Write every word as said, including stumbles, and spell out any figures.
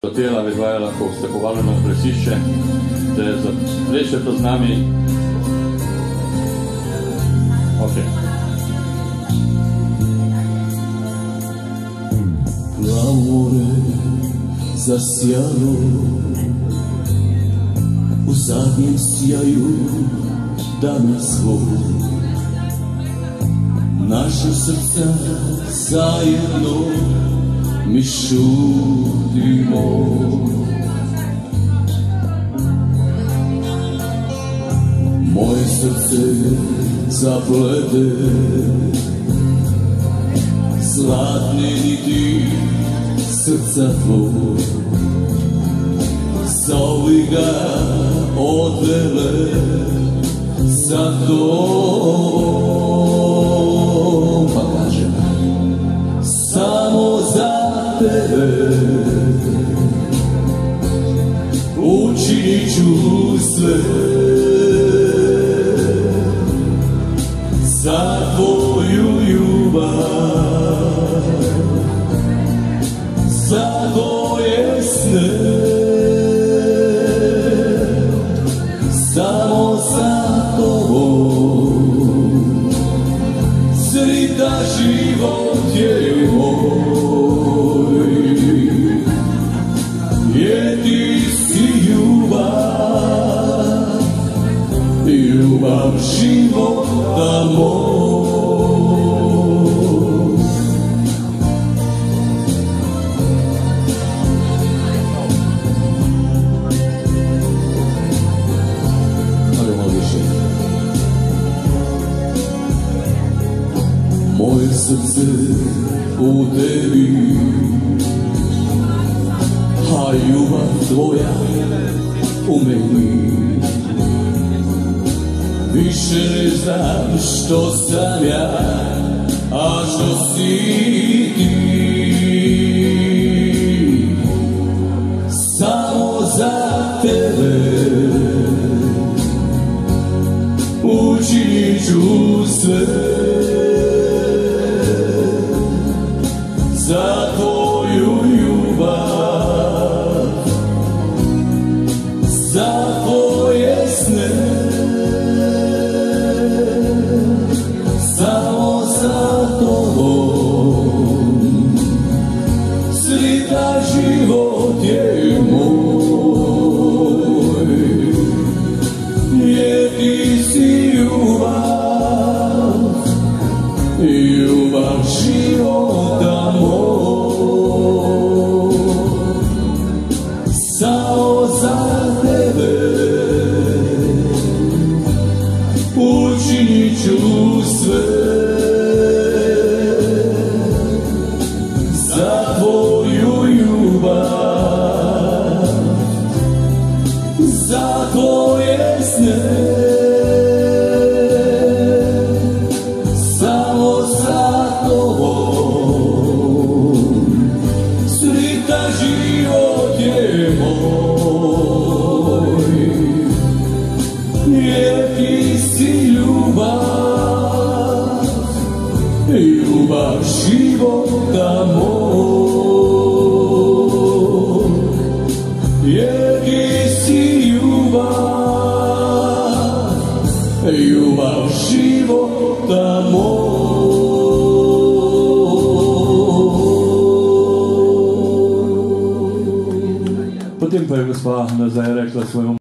Hotela izvaja lahko ste povabljeno na plesišče, da zaplešete z nami. Ok. Plavore zasjalo u zadnjem sjaju dana svog, naša srca zajedno mi šutimo. Moje srce zaplete zlatne niti srca tvoj, zovi ga odvele za dom, pa kažem samo za tebe učinit ću sve, za tvoju ljubav, za tvoje sne, samo za tobom sretan život je moj, jer ti si ljubav, ljubav života moj. Moje srce u tebi, a ljubav tvoja u meni. Više ne znam što sam ja, a što si ti. Samo za tebe učinit ću sve, za tvoju ljubav, za tvoje sne, samo za tobom sretan život je moj, jer ti si ljubav, ljubav života moj, samo za tebe učinit ću sve, za tvoju ljubav, za tvoje sne, samo za tobom sretan život je moj, jer ti si ljubav, ljubav života moj, jer ti si ljubav, ljubav života moj. Potem pa je gospa nazaj rekla svojemu